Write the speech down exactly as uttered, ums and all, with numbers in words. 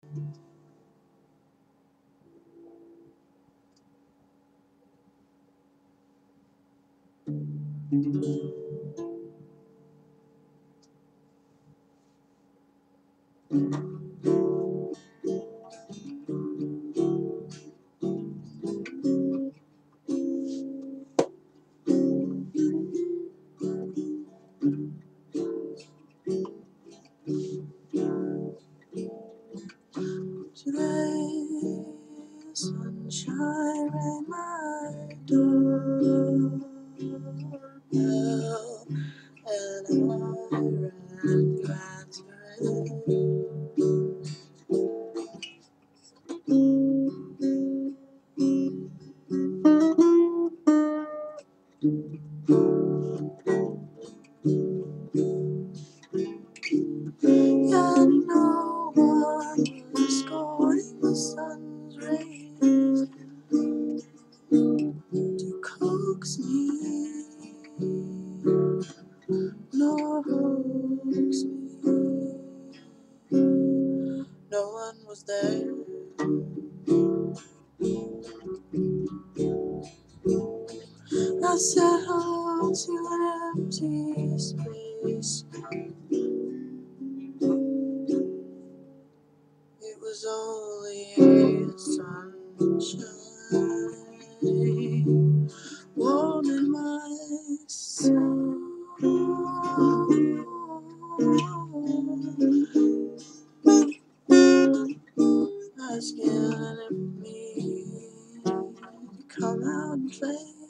Today, sunshine rang my doorbell, and I ran to answer it. And no one was escorting the sun's rays to coax me, nor hoax me. No one was there. I set out to an empty space. It was only sunshine warming my soul. Asking me to come out and play.